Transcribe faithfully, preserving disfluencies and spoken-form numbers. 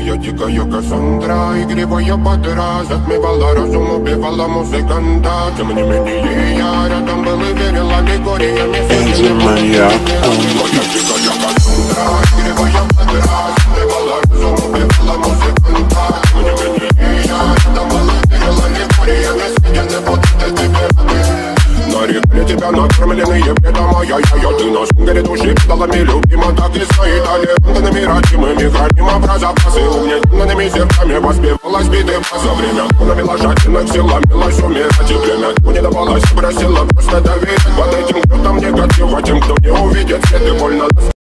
Моя дикая Кассандра, игривая подра, затмевала разум, убивала музыканта. Тем не менее я рядом был и верил аллегориями. Моя дикая Кассандра, игривая подра, затмевала разум, убивала музыканта. Тем не менее я рядом был и верил аллегориями. Съедены будут тебе. Нарекли тебя накормленные бредом, ай-яй-яй. Ты на сунгере души педалами любима, так и стоит аллегантными родимыми. Храним образопасы угнетенными сердцами. Воспевалась биты за время, навела жадных сил, ломилась умирать. И племя не давалось, просила просто доверять. Под этим кто-то негатива, тем, кто не увидит свет и больно.